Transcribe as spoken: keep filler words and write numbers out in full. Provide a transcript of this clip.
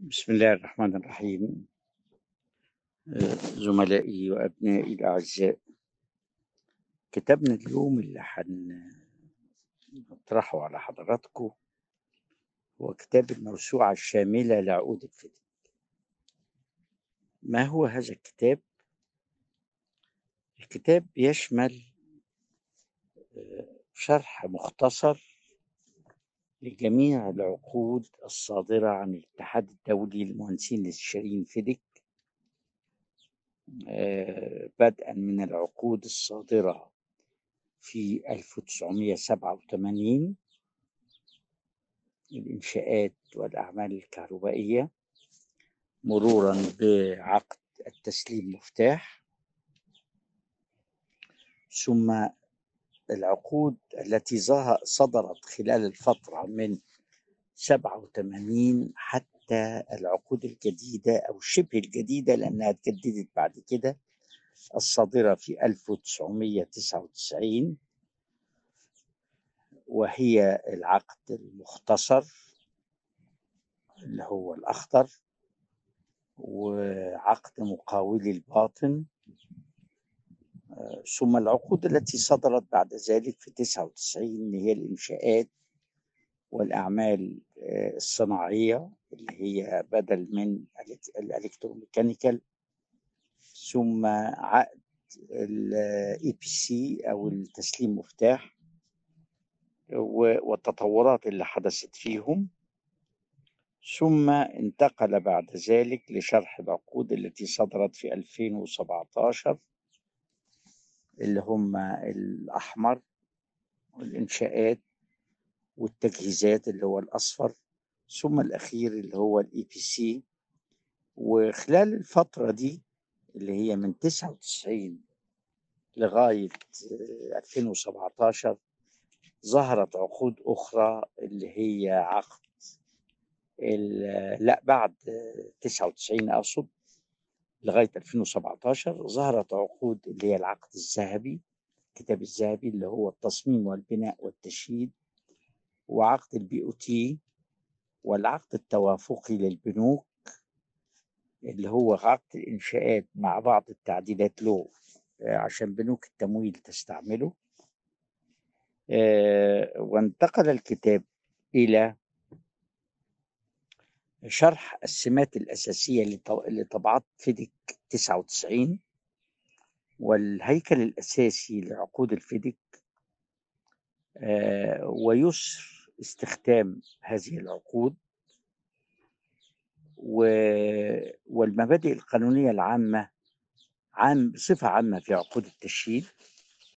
بسم الله الرحمن الرحيم. آه، زملائي وأبنائي الأعزاء، كتابنا اليوم اللي هنطرحه على حضراتكم هو كتاب الموسوعة الشاملة لعقود الفداء. ما هو هذا الكتاب؟ الكتاب يشمل آه، شرح مختصر لجميع العقود الصادرة عن الاتحاد الدولي للمهندسين الاستشاريين فيديك، آه، بدءا من العقود الصادرة في ألف وتسعمائة وسبعة وثمانين، الإنشاءات والأعمال الكهربائية، مرورا بعقد التسليم مفتاح، ثم العقود التي صدرت خلال الفترة من سبعة وثمانين حتى العقود الجديدة أو شبه الجديدة لأنها اتجددت بعد كده، الصادرة في ألف وتسعمائة وتسعة وتسعين، وهي العقد المختصر اللي هو الأخضر، وعقد مقاولي الباطن، ثم العقود التي صدرت بعد ذلك في تسعة وتسعين اللي هي الإنشاءات والأعمال آه، الصناعية اللي هي بدل من الإلكتروميكانيكال، ثم عقد الاي بي سي أو التسليم مفتاح والتطورات اللي حدثت فيهم، ثم انتقل بعد ذلك لشرح العقود التي صدرت في ألفين وسبعة عشر اللي هم الأحمر، والإنشاءات والتجهيزات اللي هو الأصفر، ثم الأخير اللي هو الإي بي سي. وخلال الفترة دي اللي هي من تسعة وتسعين لغاية ألفين وسبعة عشر ظهرت عقود أخرى اللي هي عقد لا بعد تسعة وتسعين أقصد لغاية ألفين وسبعة عشر ظهرت عقود اللي هي العقد الذهبي، الكتاب الذهبي اللي هو التصميم والبناء والتشييد، وعقد البي او تي، والعقد التوافقي للبنوك اللي هو عقد الإنشاءات مع بعض التعديلات له عشان بنوك التمويل تستعمله. وانتقل الكتاب إلى شرح السمات الأساسية لطبعات فيديك تسعة وتسعين والهيكل الأساسي لعقود الفيديك، ويسر استخدام هذه العقود والمبادئ القانونية العامة عام بصفة عامة في عقود التشييد.